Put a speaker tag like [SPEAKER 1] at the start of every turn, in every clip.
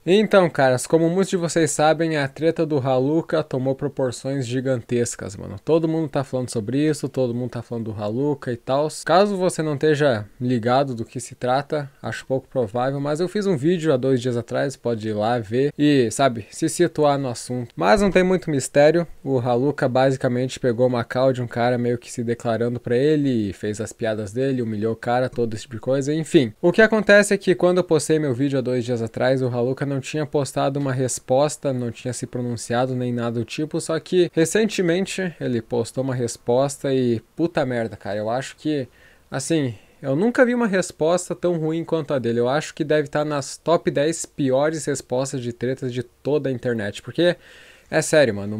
[SPEAKER 1] Então, caras, como muitos de vocês sabem, a treta do Haluka tomou proporções gigantescas, mano. Todo mundo tá falando sobre isso, todo mundo tá falando do Haluka e tal. Caso você não esteja ligado do que se trata, acho pouco provável, mas eu fiz um vídeo há 2 dias atrás, pode ir lá ver e, sabe, se situar no assunto. Mas não tem muito mistério, o Haluka basicamente pegou uma call de um cara meio que se declarando pra ele, fez as piadas dele, humilhou o cara, todo esse tipo de coisa, enfim. O que acontece é que quando eu postei meu vídeo há 2 dias atrás, o Haluka não tinha postado uma resposta, não tinha se pronunciado nem nada do tipo, só que recentemente ele postou uma resposta e puta merda, cara, eu acho que, assim, eu nunca vi uma resposta tão ruim quanto a dele. Eu acho que deve estar nas top 10 piores respostas de tretas de toda a internet, porque, é sério, mano,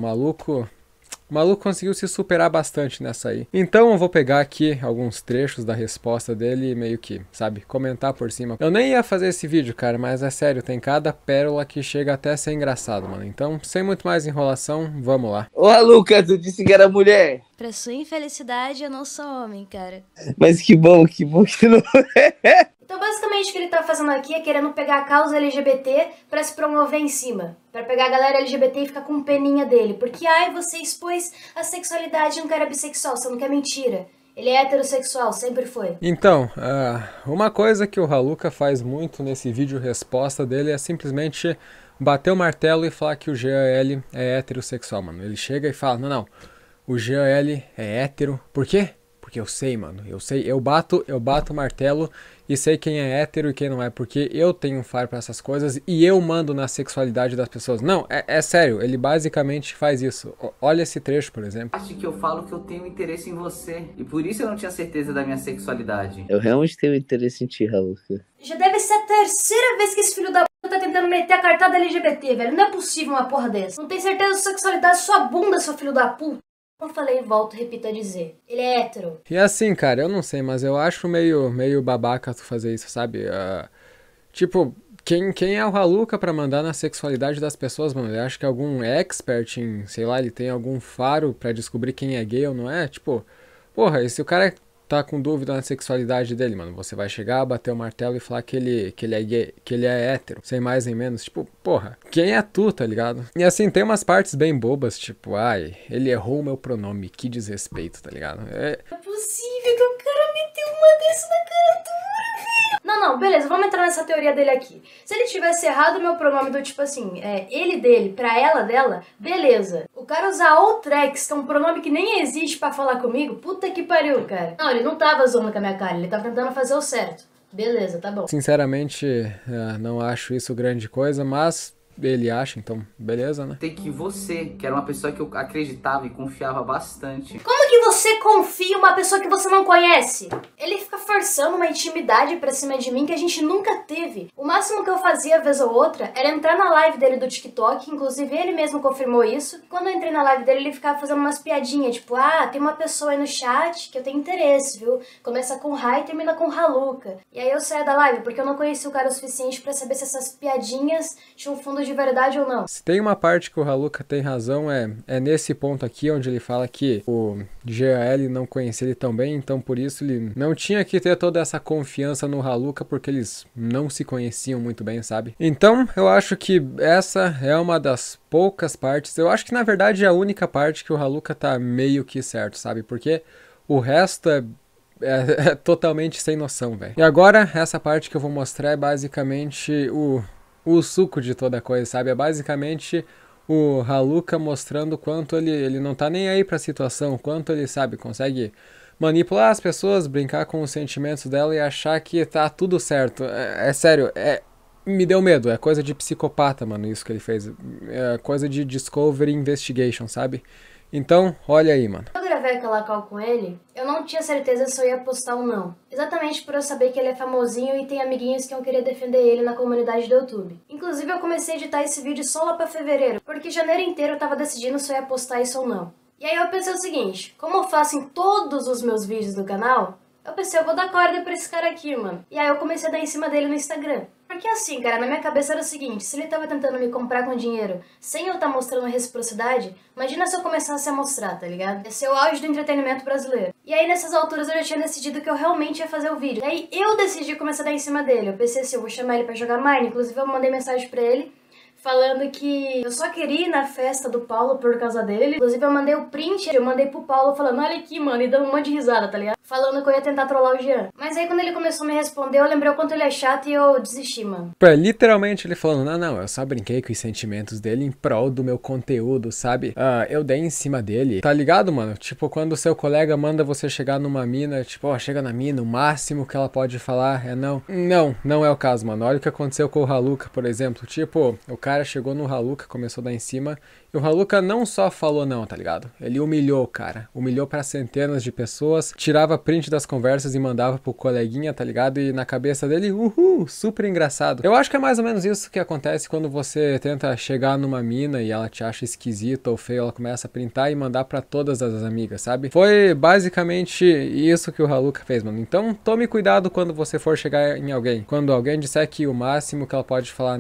[SPEAKER 1] o maluco conseguiu se superar bastante nessa aí. Então eu vou pegar aqui alguns trechos da resposta dele e meio que, sabe, comentar por cima. Eu nem ia fazer esse vídeo, cara, mas é sério, tem cada pérola que chega até a ser engraçado, mano. Então, sem muito mais enrolação, vamos lá.
[SPEAKER 2] Ô, Lucas, tu disse que era mulher.
[SPEAKER 3] Pra sua infelicidade, eu não sou homem, cara.
[SPEAKER 2] Mas que bom que não é.
[SPEAKER 4] Então, basicamente, o que ele tá fazendo aqui é querendo pegar a causa LGBT pra se promover em cima. Pra pegar a galera LGBT e ficar com peninha dele. Porque, ai, você expôs a sexualidade de um cara bissexual, sendo que é mentira. Ele é heterossexual, sempre foi.
[SPEAKER 1] Então, uma coisa que o Haluka faz muito nesse vídeo resposta dele é simplesmente bater o martelo e falar que o GAL é heterossexual, mano. Ele chega e fala, não, o GAL é hétero. Por quê? Porque eu sei, mano. Eu sei, eu bato o martelo e sei quem é hétero e quem não é. Porque eu tenho um faro pra essas coisas e eu mando na sexualidade das pessoas. Não, é sério. Ele basicamente faz isso. Olha esse trecho, por exemplo.
[SPEAKER 5] Acho que eu falo que eu tenho interesse em você. E por isso eu não tinha certeza da minha sexualidade.
[SPEAKER 2] Eu realmente tenho interesse em ti, Lucas.
[SPEAKER 4] Já deve ser a terceira vez que esse filho da puta tá tentando meter a cartada LGBT, velho. Não é possível uma porra dessa. Não tem certeza da sexualidade da sua bunda, seu filho da puta. Como eu falei, volto, repito a dizer. Ele é hétero.
[SPEAKER 1] E assim, cara, eu não sei, mas eu acho meio babaca tu fazer isso, sabe? Tipo, quem é o Haluka pra mandar na sexualidade das pessoas, mano? Ele acha que é algum expert em, sei lá, ele tem algum faro pra descobrir quem é gay ou não é? Tipo, porra, e se o cara tá com dúvida na sexualidade dele, mano, você vai chegar, bater o martelo e falar que ele é gay, que ele é hétero, sem mais nem menos. Tipo, porra, quem é tu, tá ligado? E assim, tem umas partes bem bobas, tipo, ai, ele errou o meu pronome, que desrespeito, tá ligado?
[SPEAKER 4] É possível que o cara meteu uma dessa na cara dura, velho. Não, beleza, vamos entrar nessa teoria dele aqui. Se ele tivesse errado o meu pronome do tipo assim, ele dele pra ela dela, beleza. O cara usar outrex, que é um pronome que nem existe pra falar comigo, puta que pariu, cara. Não, ele não tava zoando com a minha cara, ele tava tentando fazer o certo. Beleza, tá bom.
[SPEAKER 1] Sinceramente, não acho isso grande coisa, mas ele acha, então beleza, né?
[SPEAKER 5] Tem que você, que era uma pessoa que eu acreditava e confiava bastante.
[SPEAKER 4] Como que você confia em uma pessoa que você não conhece? Ele fica forçando uma intimidade pra cima de mim que a gente nunca teve. O máximo que eu fazia vez ou outra era entrar na live dele do TikTok, inclusive ele mesmo confirmou isso. Quando eu entrei na live dele, ele ficava fazendo umas piadinhas, tipo, tem uma pessoa aí no chat que eu tenho interesse, viu? Começa com Rai e termina com Haluka. E aí eu saía da live porque eu não conhecia o cara o suficiente pra saber se essas piadinhas tinham fundo de verdade ou não.
[SPEAKER 1] Se tem uma parte que o Haluka tem razão, é nesse ponto aqui, onde ele fala que o GAL não conhecia ele tão bem, então por isso ele não tinha que ter toda essa confiança no Haluka, porque eles não se conheciam muito bem, sabe? Então, eu acho que essa é uma das poucas partes, eu acho que na verdade é a única parte que o Haluka tá meio que certo, sabe? Porque o resto é totalmente sem noção, velho. E agora, essa parte que eu vou mostrar é basicamente o suco de toda coisa, sabe? É basicamente o Haluka mostrando quanto ele não tá nem aí pra situação, quanto ele, sabe, consegue manipular as pessoas, brincar com os sentimentos dela e achar que tá tudo certo. É sério, me deu medo, é coisa de psicopata, mano, isso que ele fez. É coisa de Discovery Investigation, sabe? Então, olha aí, mano.
[SPEAKER 4] Quando eu gravei aquela call com ele, eu não tinha certeza se eu ia postar ou não. Exatamente por eu saber que ele é famosinho e tem amiguinhos que iam querer defender ele na comunidade do YouTube. Inclusive, eu comecei a editar esse vídeo só lá pra fevereiro, porque janeiro inteiro eu tava decidindo se eu ia postar isso ou não. E aí eu pensei o seguinte, como eu faço em todos os meus vídeos do canal, eu pensei, eu vou dar corda pra esse cara aqui, mano. E aí eu comecei a dar em cima dele no Instagram. Porque assim, cara, na minha cabeça era o seguinte, se ele tava tentando me comprar com dinheiro sem eu estar mostrando reciprocidade, imagina se eu começasse a mostrar, tá ligado? Esse é o auge do entretenimento brasileiro. E aí nessas alturas eu já tinha decidido que eu realmente ia fazer o vídeo. E aí eu decidi começar a dar em cima dele. Eu pensei assim, eu vou chamar ele pra jogar Mine, inclusive eu mandei mensagem pra ele falando que eu só queria ir na festa do Paulo por causa dele. Inclusive eu mandei o print, eu mandei pro Paulo falando, olha aqui, mano, e dando um monte de risada, tá ligado? Falando que eu ia tentar trollar o Jean. Mas aí quando ele começou a me responder, eu lembrei o quanto ele é chato e eu desisti, mano.
[SPEAKER 1] É literalmente ele falando, não, eu só brinquei com os sentimentos dele em prol do meu conteúdo, sabe? Eu dei em cima dele, tá ligado, mano? Tipo, quando o seu colega manda você chegar numa mina, tipo, ó, chega na mina, o máximo que ela pode falar é não. Não é o caso, mano. Olha o que aconteceu com o Haluka, por exemplo. Tipo, o cara chegou no Haluka, começou a dar em cima, e o Haluka não só falou não, tá ligado? Ele humilhou o cara, humilhou pra centenas de pessoas, tirava print das conversas e mandava pro coleguinha, tá ligado? E na cabeça dele, super engraçado. Eu acho que é mais ou menos isso que acontece quando você tenta chegar numa mina e ela te acha esquisita ou feio, ela começa a printar e mandar pra todas as amigas, sabe? Foi basicamente isso que o Haluka fez, mano. Então tome cuidado quando você for chegar em alguém. Quando alguém disser que o máximo que ela pode falar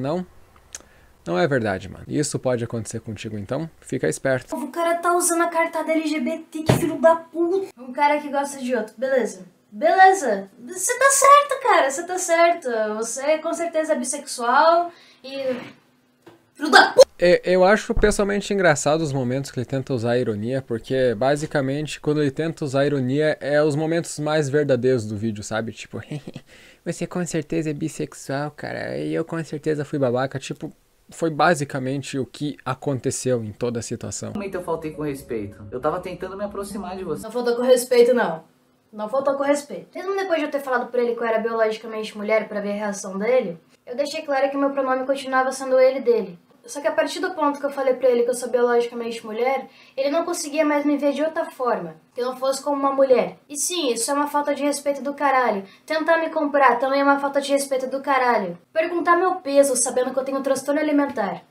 [SPEAKER 1] não é verdade, mano. Isso pode acontecer contigo, então fica esperto.
[SPEAKER 4] O cara tá usando a cartada LGBT, que filho da puta. Um cara que gosta de outro, beleza. Beleza, você tá certo, cara, você tá certo. Você com certeza é bissexual e... filho da puta!
[SPEAKER 1] Eu acho pessoalmente engraçado os momentos que ele tenta usar a ironia, porque basicamente quando ele tenta usar a ironia é os momentos mais verdadeiros do vídeo, sabe? Tipo, você com certeza é bissexual, cara, e eu com certeza fui babaca, tipo... Foi basicamente o que aconteceu em toda a situação.
[SPEAKER 5] Momento eu faltei com respeito. Eu tava tentando me aproximar de você.
[SPEAKER 4] Não faltou com respeito, não. Não faltou com respeito. Mesmo depois de eu ter falado pra ele que eu era biologicamente mulher pra ver a reação dele, eu deixei claro que meu pronome continuava sendo ele dele. Só que a partir do ponto que eu falei pra ele que eu sou biologicamente mulher, ele não conseguia mais me ver de outra forma, que não fosse como uma mulher. E sim, isso é uma falta de respeito do caralho. Tentar me comprar também é uma falta de respeito do caralho. Perguntar meu peso sabendo que eu tenho um transtorno alimentar.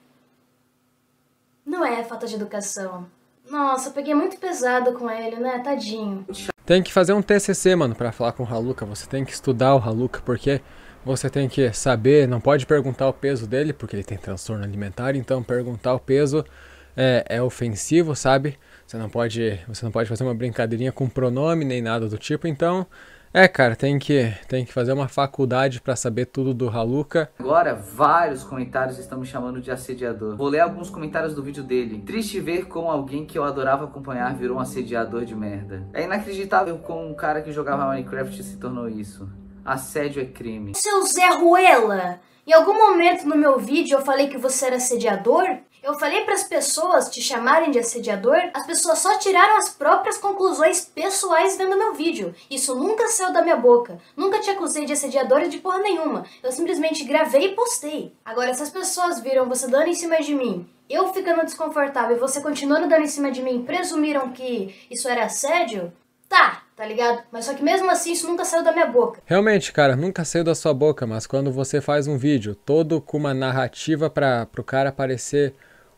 [SPEAKER 4] Não é falta de educação. Nossa, eu peguei muito pesado com ele, né? Tadinho.
[SPEAKER 1] Tem que fazer um TCC, mano, pra falar com o Haluka. Você tem que estudar o Haluka, porque... Você tem que saber, não pode perguntar o peso dele, porque ele tem transtorno alimentar, então perguntar o peso é ofensivo, sabe? Você não pode fazer uma brincadeirinha com pronome nem nada do tipo, então... cara, tem que fazer uma faculdade pra saber tudo do Haluka.
[SPEAKER 5] Agora, vários comentários estão me chamando de assediador. Vou ler alguns comentários do vídeo dele. Triste ver como alguém que eu adorava acompanhar virou um assediador de merda. É inacreditável como um cara que jogava Minecraft se tornou isso. Assédio é crime.
[SPEAKER 4] Seu Zé Ruela, em algum momento no meu vídeo eu falei que você era assediador? Eu falei para as pessoas te chamarem de assediador? As pessoas só tiraram as próprias conclusões pessoais vendo meu vídeo. Isso nunca saiu da minha boca. Nunca te acusei de assediador de porra nenhuma. Eu simplesmente gravei e postei. Agora, se as pessoas viram você dando em cima de mim, eu ficando desconfortável e você continuando dando em cima de mim, presumiram que isso era assédio? Tá ligado? Mas só que mesmo assim isso nunca saiu da minha boca.
[SPEAKER 1] Realmente, cara, nunca saiu da sua boca, mas quando você faz um vídeo todo com uma narrativa pro cara parecer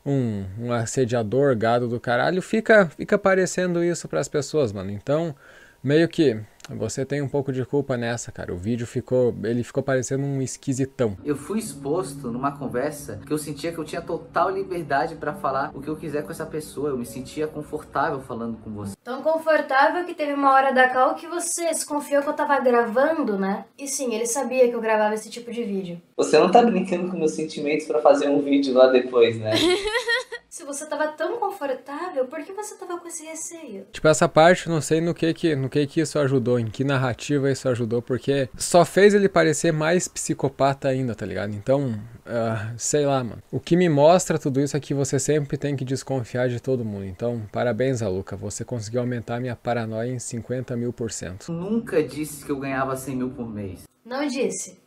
[SPEAKER 1] um assediador, gado do caralho, fica parecendo isso pras pessoas, mano. Então, meio que você tem um pouco de culpa nessa, cara. O vídeo ficou parecendo um esquisitão.
[SPEAKER 5] Eu fui exposto numa conversa que eu sentia que eu tinha total liberdade pra falar o que eu quiser com essa pessoa. Eu me sentia confortável falando com você.
[SPEAKER 4] Tão confortável que teve uma hora da call que você desconfiou que eu tava gravando, né? E sim, ele sabia que eu gravava esse tipo de vídeo.
[SPEAKER 2] Você não tá brincando com meus sentimentos pra fazer um vídeo lá depois, né?
[SPEAKER 4] Se você tava tão confortável, por que você tava com esse receio?
[SPEAKER 1] Tipo, essa parte, não sei no que isso ajudou, em que narrativa isso ajudou, porque só fez ele parecer mais psicopata ainda, tá ligado? Então, sei lá, mano. O que me mostra tudo isso é que você sempre tem que desconfiar de todo mundo. Então, parabéns, Haluka. Você conseguiu aumentar minha paranoia em 50.000%.
[SPEAKER 5] Nunca disse que eu ganhava 100 mil por mês.
[SPEAKER 4] Não disse.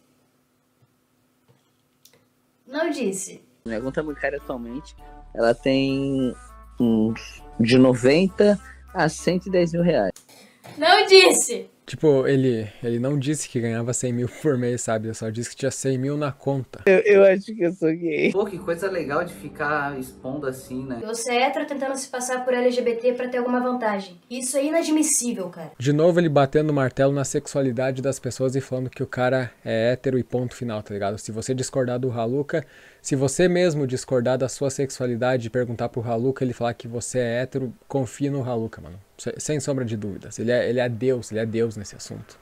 [SPEAKER 4] Não disse.
[SPEAKER 2] Minha conta bancária atualmente, ela tem de 90 a 110 mil reais.
[SPEAKER 4] Não disse!
[SPEAKER 1] Tipo, ele não disse que ganhava 100 mil por mês, sabe? Ele só disse que tinha 100 mil na conta.
[SPEAKER 2] Eu acho que eu sou gay.
[SPEAKER 5] Pô, que coisa legal de ficar expondo assim, né?
[SPEAKER 4] Você é hétero tentando se passar por LGBT pra ter alguma vantagem. Isso é inadmissível, cara.
[SPEAKER 1] De novo ele batendo o martelo na sexualidade das pessoas e falando que o cara é hétero e ponto final, tá ligado? Se você discordar do Haluka, se você mesmo discordar da sua sexualidade e perguntar pro Haluka, ele falar que você é hétero, confie no Haluka, mano. Sem sombra de dúvidas. Ele é Deus nesse assunto.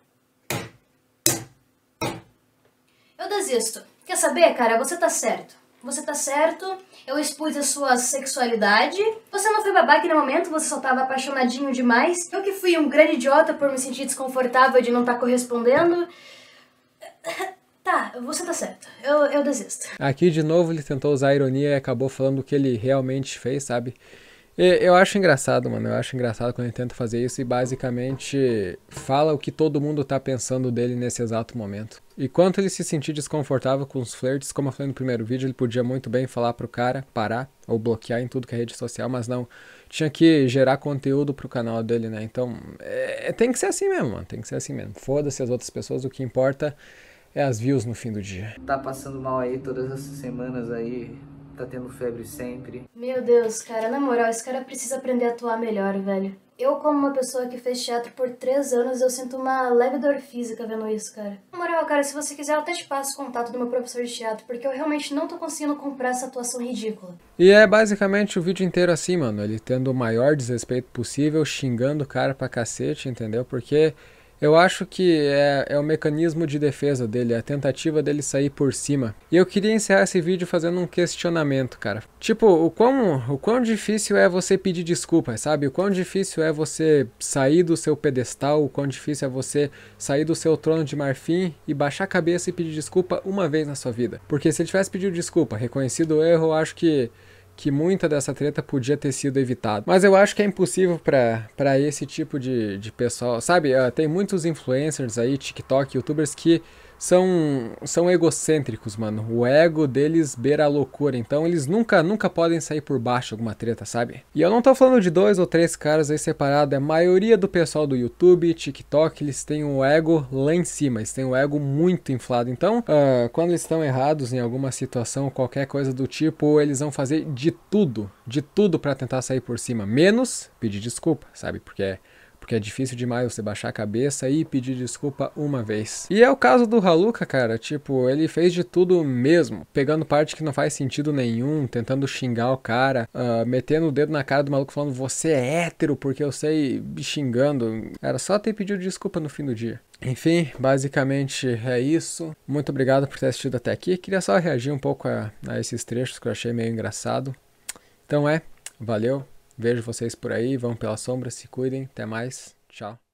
[SPEAKER 4] Eu desisto. Quer saber, cara? Você tá certo. Você tá certo, eu expus a sua sexualidade. Você não foi babaca no momento, você só tava apaixonadinho demais. Eu que fui um grande idiota por me sentir desconfortável de não estar correspondendo. Tá, você tá certo. Eu desisto.
[SPEAKER 1] Aqui de novo ele tentou usar a ironia e acabou falando o que ele realmente fez, sabe? Eu acho engraçado, mano. Eu acho engraçado quando ele tenta fazer isso e basicamente fala o que todo mundo tá pensando dele nesse exato momento. E quanto ele se sentir desconfortável com os flirts, como eu falei no primeiro vídeo, ele podia muito bem falar pro cara parar ou bloquear em tudo que é rede social, mas não. Tinha que gerar conteúdo pro canal dele, né? Então, tem que ser assim mesmo, mano. Tem que ser assim mesmo. Foda-se as outras pessoas, o que importa é as views no fim do dia.
[SPEAKER 5] Tá passando mal aí todas essas semanas aí, tá tendo febre sempre.
[SPEAKER 4] Meu Deus, cara, na moral, esse cara precisa aprender a atuar melhor, velho. Eu, como uma pessoa que fez teatro por 3 anos, eu sinto uma leve dor física vendo isso, cara. Na moral, cara, se você quiser, eu até te passo o contato do meu professor de teatro, porque eu realmente não tô conseguindo comprar essa atuação ridícula.
[SPEAKER 1] E é basicamente o vídeo inteiro assim, mano. Ele tendo o maior desrespeito possível, xingando o cara pra cacete, entendeu? Porque eu acho que é o mecanismo de defesa dele, a tentativa dele sair por cima. E eu queria encerrar esse vídeo fazendo um questionamento, cara. Tipo, o quão difícil é você pedir desculpas, sabe? O quão difícil é você sair do seu pedestal, o quão difícil é você sair do seu trono de marfim e baixar a cabeça e pedir desculpa uma vez na sua vida. Porque se ele tivesse pedido desculpa, reconhecido o erro, eu acho que muita dessa treta podia ter sido evitada. Mas eu acho que é impossível pra esse tipo de pessoal, sabe? Tem muitos influencers aí, TikTok, youtubers que são egocêntricos, mano. O ego deles beira a loucura, então eles nunca podem sair por baixo de alguma treta, sabe? E eu não tô falando de 2 ou 3 caras aí separados, a maioria do pessoal do YouTube, TikTok, eles têm o ego lá em cima, eles têm o ego muito inflado. Então, quando eles estão errados em alguma situação, qualquer coisa do tipo, eles vão fazer de tudo pra tentar sair por cima, menos pedir desculpa, sabe? Porque é difícil demais você baixar a cabeça e pedir desculpa uma vez. E é o caso do Haluka, cara, tipo, ele fez de tudo mesmo, pegando parte que não faz sentido nenhum, tentando xingar o cara, metendo o dedo na cara do maluco falando você é hétero porque eu sei, xingando. Era só ter pedido desculpa no fim do dia. Enfim, basicamente é isso. Muito obrigado por ter assistido até aqui. Queria só reagir um pouco a esses trechos que eu achei meio engraçado. Então valeu. Vejo vocês por aí, vão pela sombra, se cuidem, até mais, tchau.